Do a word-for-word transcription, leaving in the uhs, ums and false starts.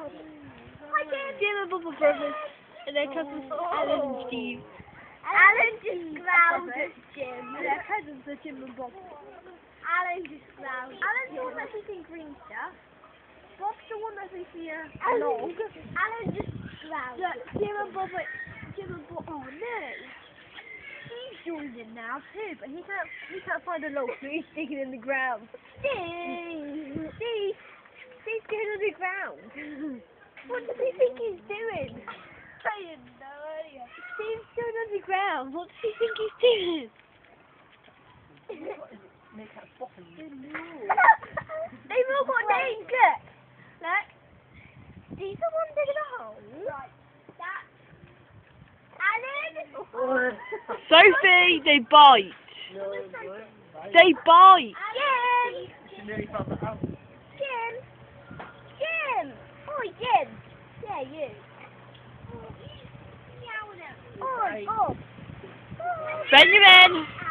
Hi, Jim. Jim and Bubba brothers, and their cousins Alan and Steve. Alan just growled at Jim. And their cousins are Jim and Bob. Alan just growled. Alan's the one that's eating green stuff. Bob's the one that's eating a log. Alan just growled. Look, Jim and Bubba, Jim and Bob. Oh no, he's joined in now too, but he can't. He can't find a log, so he's digging in the ground. Steve. Steve, Steve's going underground. What does he think he's doing? I have no idea. Steve's going underground. What does he think he's doing? They've all got names, look. Look. These are one digging a hole. Right. That's Alan. Sophie, they bite. They bite. Jim. Jim. Jim. Oh, Jim. Yeah, you. Oh, oh. Benjamin.